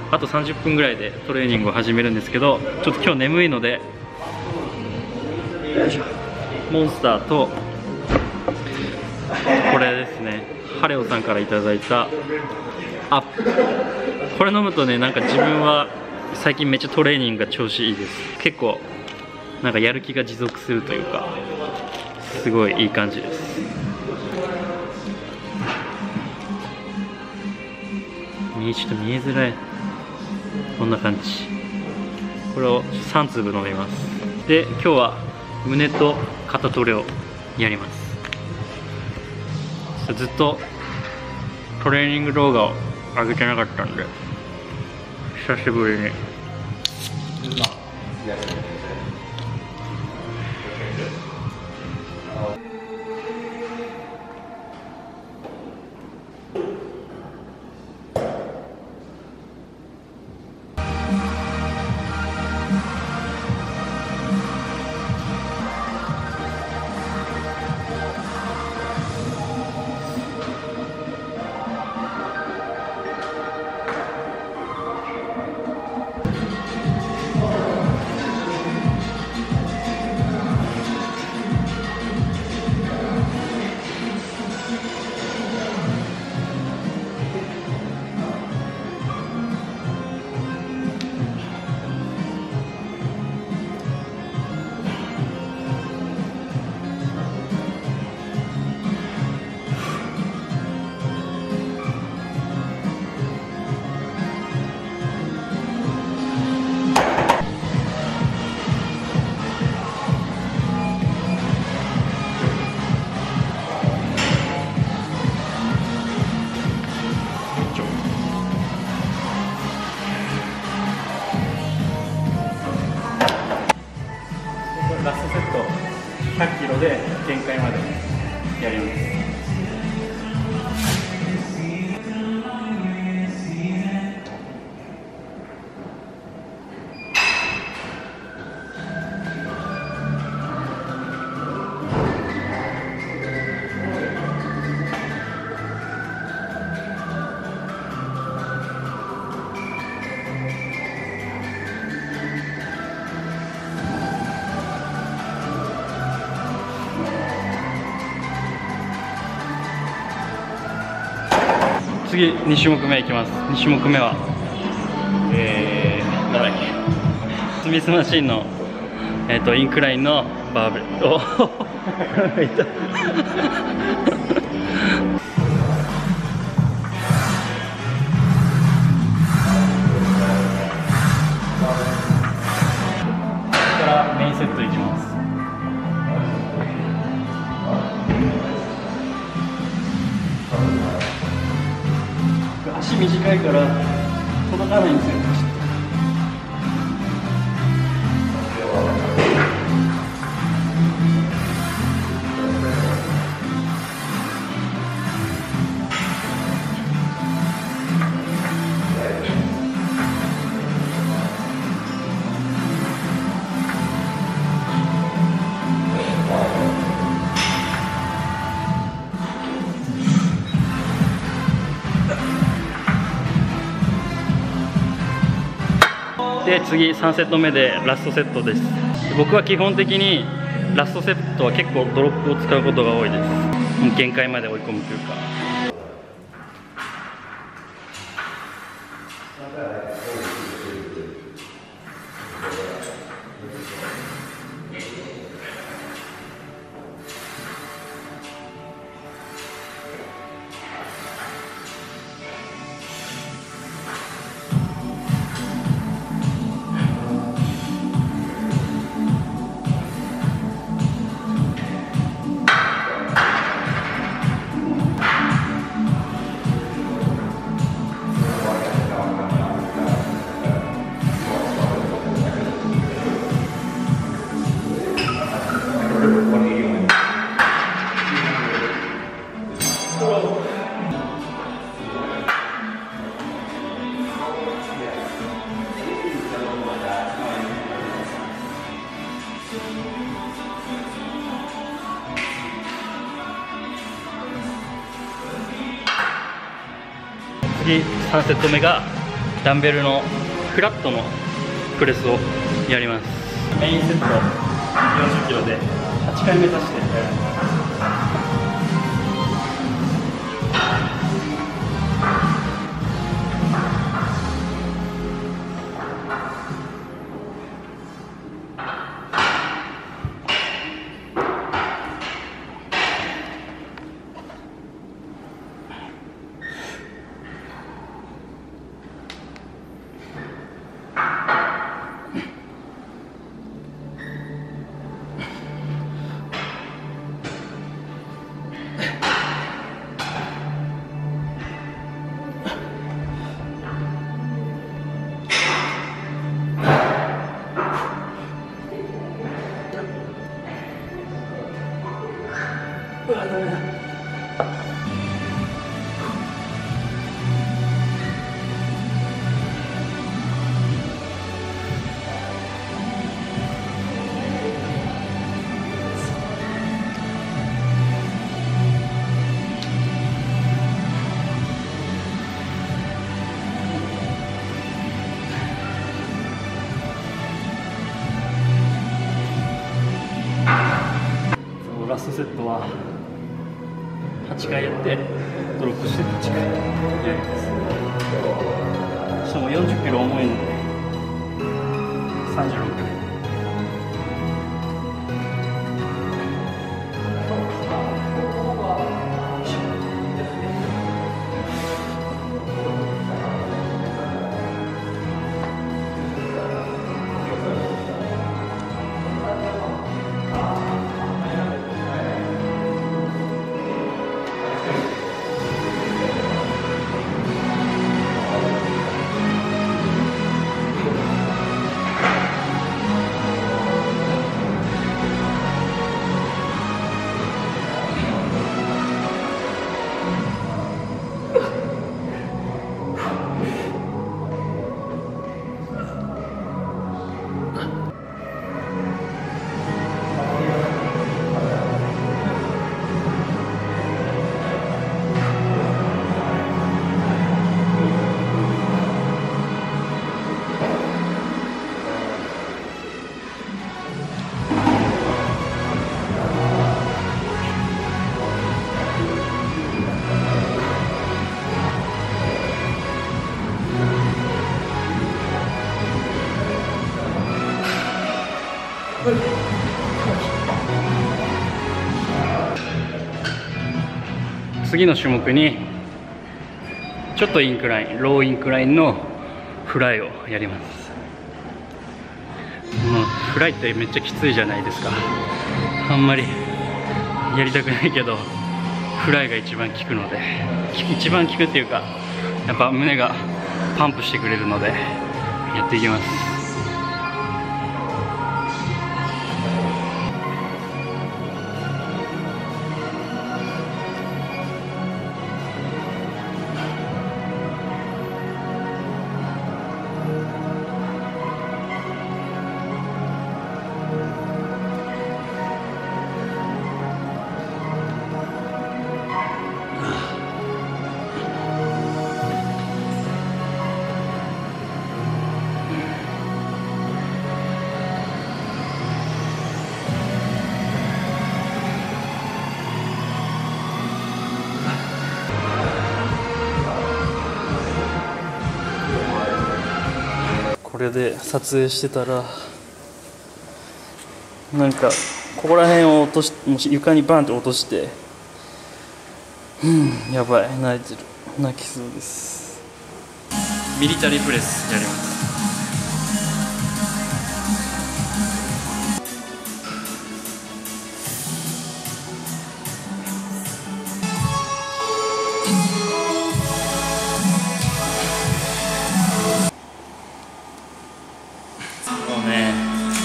あと30分ぐらいでトレーニングを始めるんですけど、ちょっと今日眠いので、モンスターとこれですね、ハレオさんからいただいたアップ、これ飲むとね、なんか自分は最近めっちゃトレーニングが調子いいです。結構なんかやる気が持続するというか、すごいいい感じです。ちょっと見えづらい、こんな感じ。これを3粒飲みます。で、今日は胸と肩トレをやります。ずっとトレーニング動画を上げてなかったんで、久しぶりに。ラストセット100キロで限界までやります。次2種目目いきます。2種目目はなんだっけ、スミスマシンのインクラインのバーベルをいたからメインセットいきます。足短いから届かないんですよ。で次3セット目でラストセットです。僕は基本的にラストセットは結構ドロップを使うことが多いです。もう限界まで追い込むというか。次3セット目がダンベルのフラットのプレスをやります。メインセット40キロで8回目指してやります。ラストセットは8回やってドロップして8回やります。しかも40キロ重いので36回。次の種目にちょっとインクライン、ローインクラインのフライをやります。もうフライってめっちゃきついじゃないですか。あんまりやりたくないけどフライが一番効くので、一番効くっていうかやっぱ胸がパンプしてくれるのでやっていきます。これで撮影してたらなんかここら辺を落とし、もし床にバンって落として、やばい、泣いてる、泣きそうです。ミリタリープレスやります。もうね、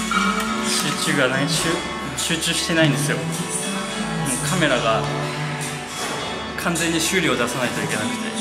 集中してないんですよ。もうカメラが完全に修理を出さないといけなくて。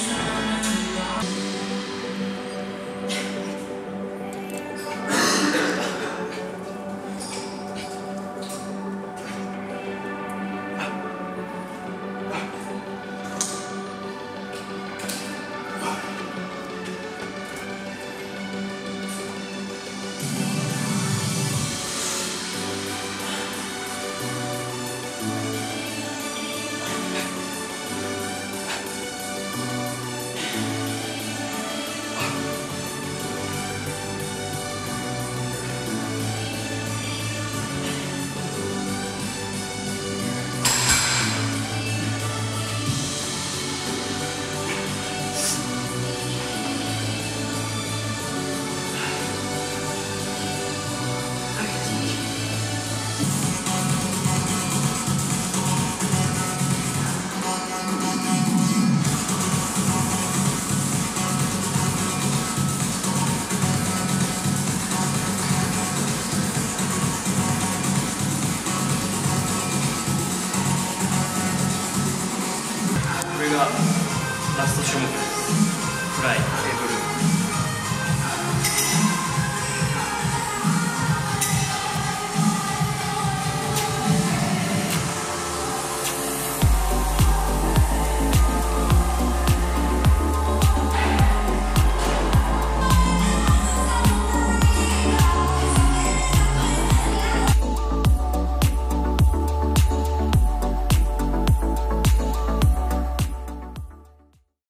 がラスト種目です。フライ。